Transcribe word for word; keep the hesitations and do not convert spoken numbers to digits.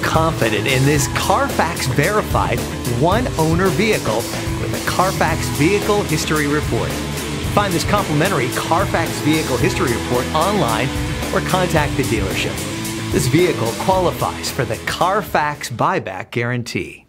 confident in this CARFAX verified one-owner vehicle with a CARFAX Vehicle History Report. Find this complimentary CARFAX Vehicle History Report online or contact the dealership. This vehicle qualifies for the CARFAX buyback guarantee.